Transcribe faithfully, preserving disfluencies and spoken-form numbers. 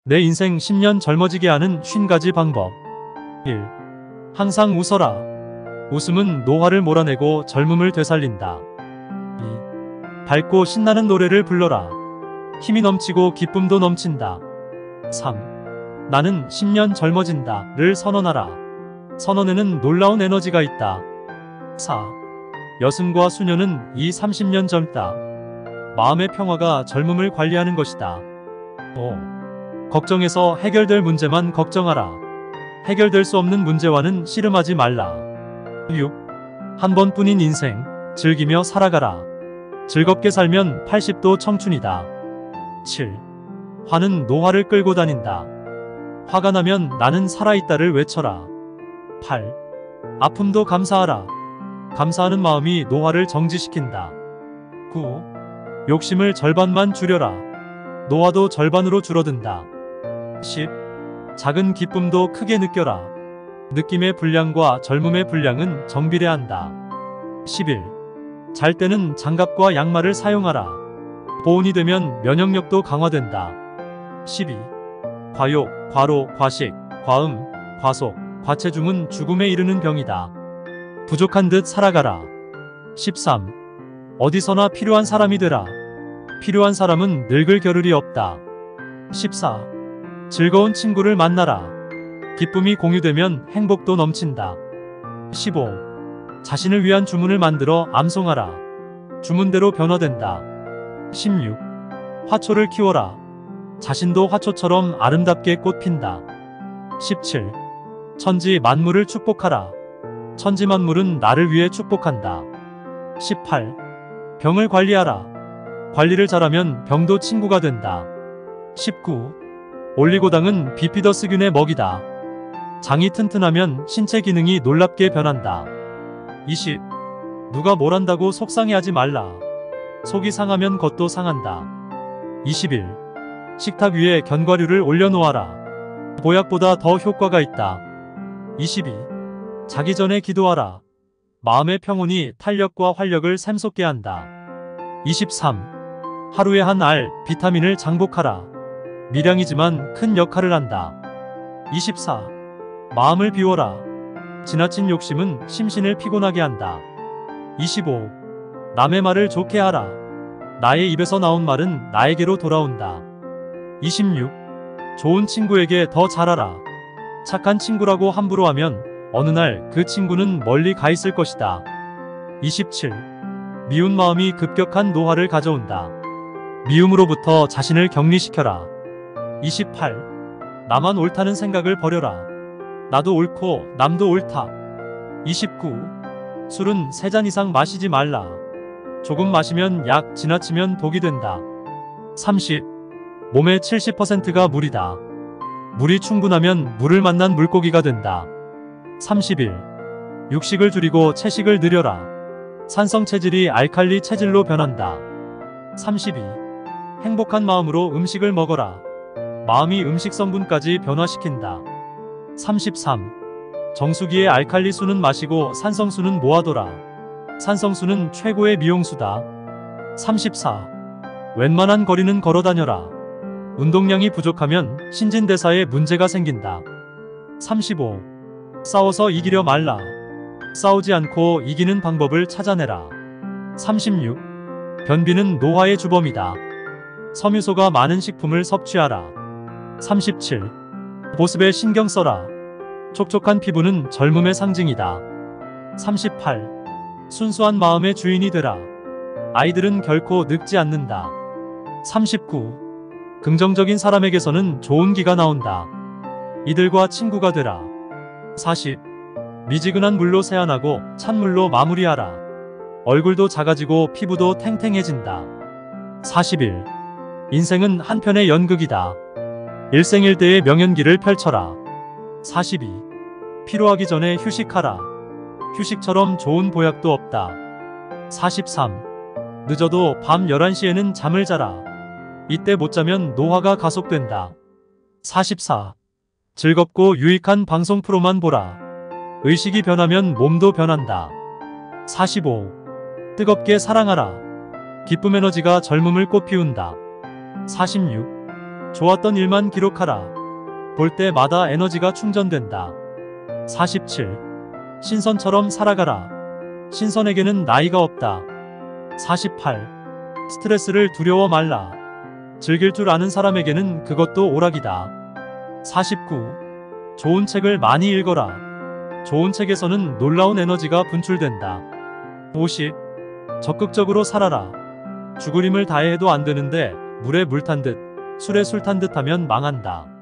내 인생 십 년 젊어지게 하는 쉰 가지 방법. 일. 항상 웃어라. 웃음은 노화를 몰아내고 젊음을 되살린다. 이. 밝고 신나는 노래를 불러라. 힘이 넘치고 기쁨도 넘친다. 삼. 나는 십 년 젊어진다를 선언하라. 선언에는 놀라운 에너지가 있다. 사. 여승과 수녀는 이 삼십 년 젊다. 마음의 평화가 젊음을 관리하는 것이다. 오. 걱정해서 해결될 문제만 걱정하라. 해결될 수 없는 문제와는 씨름하지 말라. 육. 한 번뿐인 인생, 즐기며 살아가라. 즐겁게 살면 팔십도 청춘이다. 칠. 화는 노화를 끌고 다닌다. 화가 나면 나는 살아있다를 외쳐라. 팔. 아픔도 감사하라. 감사하는 마음이 노화를 정지시킨다. 구. 욕심을 절반만 줄여라. 노화도 절반으로 줄어든다. 십. 작은 기쁨도 크게 느껴라. 느낌의 분량과 젊음의 분량은 정비례한다. 십일. 잘 때는 장갑과 양말을 사용하라. 보온이 되면 면역력도 강화된다. 십이. 과욕, 과로, 과식, 과음, 과속, 과체중은 죽음에 이르는 병이다. 부족한 듯 살아가라. 십삼. 어디서나 필요한 사람이 되라. 필요한 사람은 늙을 겨를이 없다. 십사. 즐거운 친구를 만나라. 기쁨이 공유되면 행복도 넘친다. 십오. 자신을 위한 주문을 만들어 암송하라. 주문대로 변화된다. 십육. 화초를 키워라. 자신도 화초처럼 아름답게 꽃핀다. 십칠. 천지 만물을 축복하라. 천지 만물은 나를 위해 축복한다. 십팔. 병을 관리하라. 관리를 잘하면 병도 친구가 된다. 십구. 올리고당은 비피더스균의 먹이다. 장이 튼튼하면 신체 기능이 놀랍게 변한다. 이십. 누가 뭘 한다고 속상해하지 말라. 속이 상하면 겉도 상한다. 이십일. 식탁 위에 견과류를 올려놓아라. 보약보다 더 효과가 있다. 이십이. 자기 전에 기도하라. 마음의 평온이 탄력과 활력을 샘솟게 한다. 이십삼. 하루에 한 알, 비타민을 장복하라. 미량이지만 큰 역할을 한다. 이십사. 마음을 비워라. 지나친 욕심은 심신을 피곤하게 한다. 이십오. 남의 말을 좋게 하라. 나의 입에서 나온 말은 나에게로 돌아온다. 이십육. 좋은 친구에게 더 잘하라. 착한 친구라고 함부로 하면 어느 날 그 친구는 멀리 가 있을 것이다. 이십칠. 미운 마음이 급격한 노화를 가져온다. 미움으로부터 자신을 격리시켜라. 이십팔. 나만 옳다는 생각을 버려라. 나도 옳고 남도 옳다. 이십구. 술은 세 잔 이상 마시지 말라. 조금 마시면 약, 지나치면 독이 된다. 삼십. 몸의 칠십 퍼센트가 물이다. 물이 충분하면 물을 만난 물고기가 된다. 삼십일. 육식을 줄이고 채식을 늘려라. 산성 체질이 알칼리 체질로 변한다. 삼십이. 행복한 마음으로 음식을 먹어라. 마음이 음식 성분까지 변화시킨다. 삼십삼. 정수기의 알칼리수는 마시고 산성수는 모아둬라. 산성수는 최고의 미용수다. 삼십사. 웬만한 거리는 걸어다녀라. 운동량이 부족하면 신진대사에 문제가 생긴다. 삼십오. 싸워서 이기려 말라. 싸우지 않고 이기는 방법을 찾아내라. 삼십육. 변비는 노화의 주범이다. 섬유소가 많은 식품을 섭취하라. 삼십칠. 보습에 신경 써라. 촉촉한 피부는 젊음의 상징이다. 삼십팔. 순수한 마음의 주인이 되라. 아이들은 결코 늙지 않는다. 삼십구. 긍정적인 사람에게서는 좋은 기가 나온다. 이들과 친구가 되라. 사십. 미지근한 물로 세안하고 찬물로 마무리하라. 얼굴도 작아지고 피부도 탱탱해진다. 사십일. 인생은 한편의 연극이다. 일생일대의 명연기를 펼쳐라. 사십이. 피로하기 전에 휴식하라. 휴식처럼 좋은 보약도 없다. 사십삼. 늦어도 밤 열한 시에는 잠을 자라. 이때 못 자면 노화가 가속된다. 사십사. 즐겁고 유익한 방송 프로만 보라. 의식이 변하면 몸도 변한다. 사십오. 뜨겁게 사랑하라. 기쁨 에너지가 젊음을 꽃피운다. 사십육. 좋았던 일만 기록하라. 볼 때마다 에너지가 충전된다. 사십칠. 신선처럼 살아가라. 신선에게는 나이가 없다. 사십팔. 스트레스를 두려워 말라. 즐길 줄 아는 사람에게는 그것도 오락이다. 사십구. 좋은 책을 많이 읽어라. 좋은 책에서는 놀라운 에너지가 분출된다. 오십. 적극적으로 살아라. 죽을 힘을 다해 해도 안 되는데 물에 물 탄 듯, 술에 술 탄 듯 하면 망한다.